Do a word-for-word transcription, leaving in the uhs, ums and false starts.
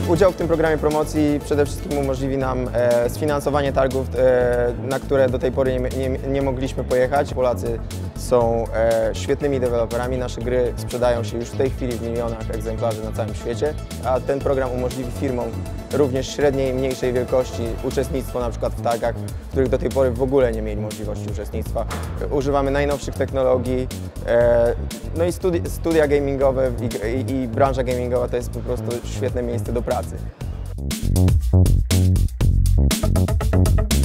Udział w tym programie promocji przede wszystkim umożliwi nam e, sfinansowanie targów, e, na które do tej pory nie, nie, nie mogliśmy pojechać. Polacy są e, świetnymi deweloperami, nasze gry sprzedają się już w tej chwili w milionach egzemplarzy na całym świecie, a ten program umożliwi firmom również średniej i mniejszej wielkości uczestnictwo na przykład w targach, w których do tej pory w ogóle nie mieli możliwości uczestnictwa. Używamy najnowszych technologii, e, no i studi studia gamingowe i, i, i branża gamingowa to jest po prostu świetne miejsce do pracy.